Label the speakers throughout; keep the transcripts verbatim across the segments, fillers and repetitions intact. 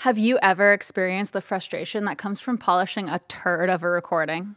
Speaker 1: Have you ever experienced the frustration that comes from polishing a turd of a recording?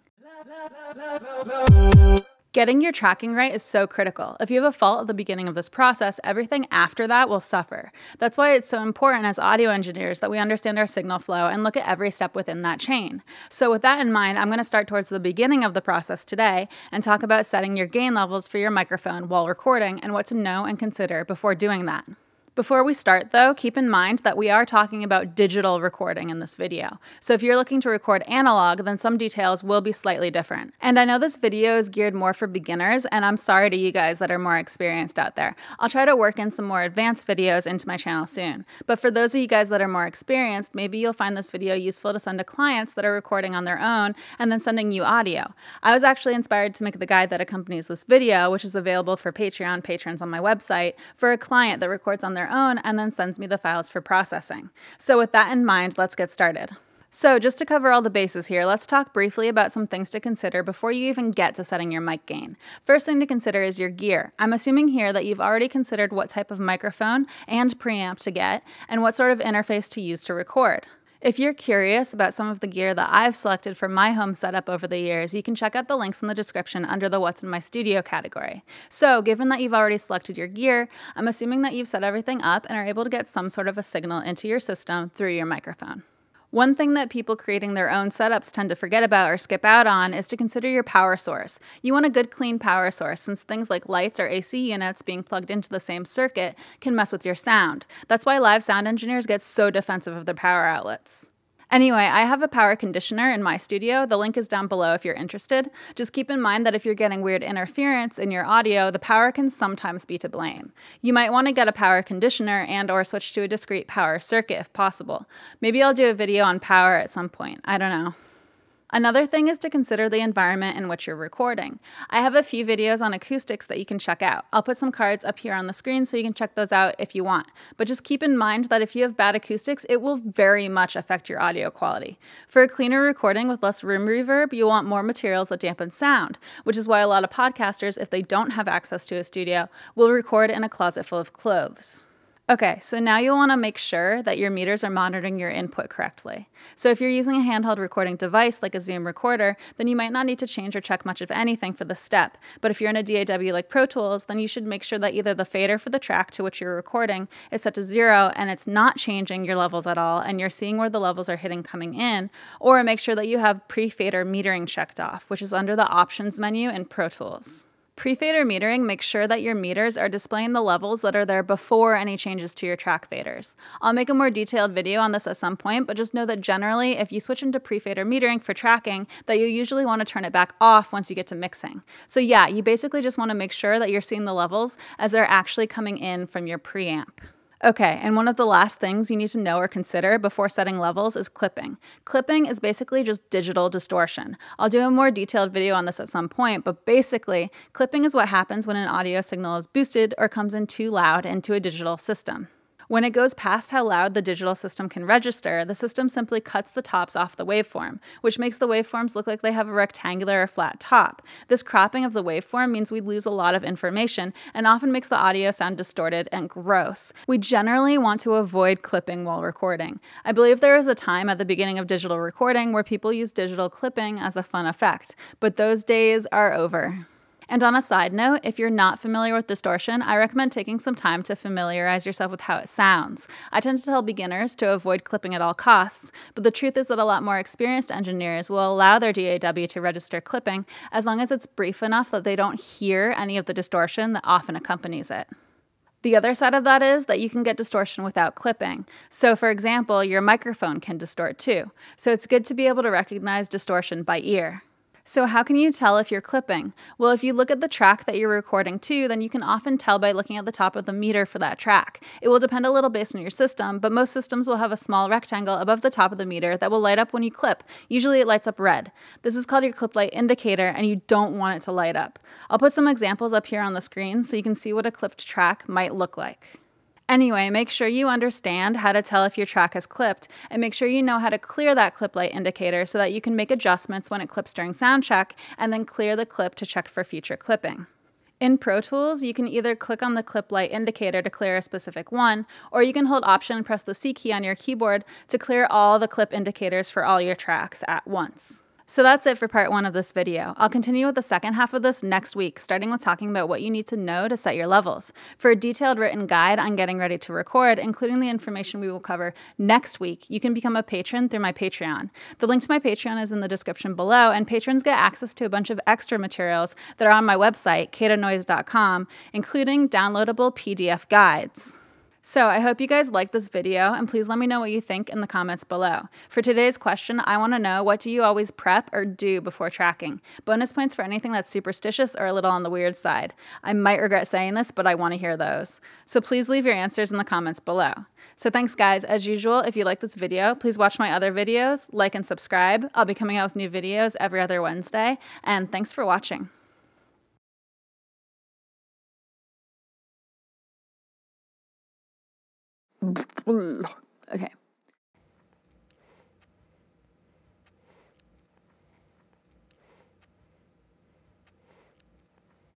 Speaker 1: Getting your tracking right is so critical. If you have a fault at the beginning of this process, everything after that will suffer. That's why it's so important as audio engineers that we understand our signal flow and look at every step within that chain. So with that in mind, I'm going to start towards the beginning of the process today and talk about setting your gain levels for your microphone while recording and what to know and consider before doing that. Before we start though, keep in mind that we are talking about digital recording in this video. So if you're looking to record analog, then some details will be slightly different. And I know this video is geared more for beginners, and I'm sorry to you guys that are more experienced out there. I'll try to work in some more advanced videos into my channel soon. But for those of you guys that are more experienced, maybe you'll find this video useful to send to clients that are recording on their own and then sending you audio. I was actually inspired to make the guide that accompanies this video, which is available for Patreon patrons on my website, for a client that records on their own and then sends me the files for processing. So with that in mind, let's get started. So just to cover all the bases here, let's talk briefly about some things to consider before you even get to setting your mic gain. First thing to consider is your gear. I'm assuming here that you've already considered what type of microphone and preamp to get and what sort of interface to use to record. If you're curious about some of the gear that I've selected for my home setup over the years, you can check out the links in the description under the What's in My Studio category. So, given that you've already selected your gear, I'm assuming that you've set everything up and are able to get some sort of a signal into your system through your microphone. One thing that people creating their own setups tend to forget about or skip out on is to consider your power source. You want a good clean power source, since things like lights or A C units being plugged into the same circuit can mess with your sound. That's why live sound engineers get so defensive of their power outlets. Anyway, I have a power conditioner in my studio. The link is down below if you're interested. Just keep in mind that if you're getting weird interference in your audio, the power can sometimes be to blame. You might want to get a power conditioner and or switch to a discrete power circuit if possible. Maybe I'll do a video on power at some point. I don't know. Another thing is to consider the environment in which you're recording. I have a few videos on acoustics that you can check out. I'll put some cards up here on the screen so you can check those out if you want. But just keep in mind that if you have bad acoustics, it will very much affect your audio quality. For a cleaner recording with less room reverb, you want more materials that dampen sound, which is why a lot of podcasters, if they don't have access to a studio, will record in a closet full of clothes. Okay, so now you'll want to make sure that your meters are monitoring your input correctly. So if you're using a handheld recording device like a Zoom recorder, then you might not need to change or check much of anything for this step. But if you're in a D A W like Pro Tools, then you should make sure that either the fader for the track to which you're recording is set to zero and it's not changing your levels at all and you're seeing where the levels are hitting coming in, or make sure that you have pre-fader metering checked off, which is under the options menu in Pro Tools. Pre-fader metering makes sure that your meters are displaying the levels that are there before any changes to your track faders. I'll make a more detailed video on this at some point, but just know that generally, if you switch into pre-fader metering for tracking, that you usually want to turn it back off once you get to mixing. So yeah, you basically just want to make sure that you're seeing the levels as they're actually coming in from your preamp. Okay, and one of the last things you need to know or consider before setting levels is clipping. Clipping is basically just digital distortion. I'll do a more detailed video on this at some point, but basically, clipping is what happens when an audio signal is boosted or comes in too loud into a digital system. When it goes past how loud the digital system can register, the system simply cuts the tops off the waveform, which makes the waveforms look like they have a rectangular or flat top. This cropping of the waveform means we lose a lot of information and often makes the audio sound distorted and gross. We generally want to avoid clipping while recording. I believe there was a time at the beginning of digital recording where people used digital clipping as a fun effect, but those days are over. And on a side note, if you're not familiar with distortion, I recommend taking some time to familiarize yourself with how it sounds. I tend to tell beginners to avoid clipping at all costs, but the truth is that a lot more experienced engineers will allow their D A W to register clipping as long as it's brief enough that they don't hear any of the distortion that often accompanies it. The other side of that is that you can get distortion without clipping. So for example, your microphone can distort too. So it's good to be able to recognize distortion by ear. So how can you tell if you're clipping? Well, if you look at the track that you're recording to, then you can often tell by looking at the top of the meter for that track. It will depend a little based on your system, but most systems will have a small rectangle above the top of the meter that will light up when you clip. Usually it lights up red. This is called your clip light indicator, and you don't want it to light up. I'll put some examples up here on the screen so you can see what a clipped track might look like. Anyway, make sure you understand how to tell if your track is clipped, and make sure you know how to clear that clip light indicator so that you can make adjustments when it clips during sound check, and then clear the clip to check for future clipping. In Pro Tools, you can either click on the clip light indicator to clear a specific one, or you can hold Option and press the C key on your keyboard to clear all the clip indicators for all your tracks at once. So that's it for part one of this video. I'll continue with the second half of this next week, starting with talking about what you need to know to set your levels. For a detailed written guide on getting ready to record, including the information we will cover next week, you can become a patron through my Patreon. The link to my Patreon is in the description below, and patrons get access to a bunch of extra materials that are on my website, kata noise dot com, including downloadable P D F guides. So I hope you guys liked this video, and please let me know what you think in the comments below. For today's question, I want to know, what do you always prep or do before tracking? Bonus points for anything that's superstitious or a little on the weird side. I might regret saying this, but I want to hear those. So please leave your answers in the comments below. So thanks guys. As usual, if you like this video, please watch my other videos, like and subscribe. I'll be coming out with new videos every other Wednesday, and thanks for watching. Okay.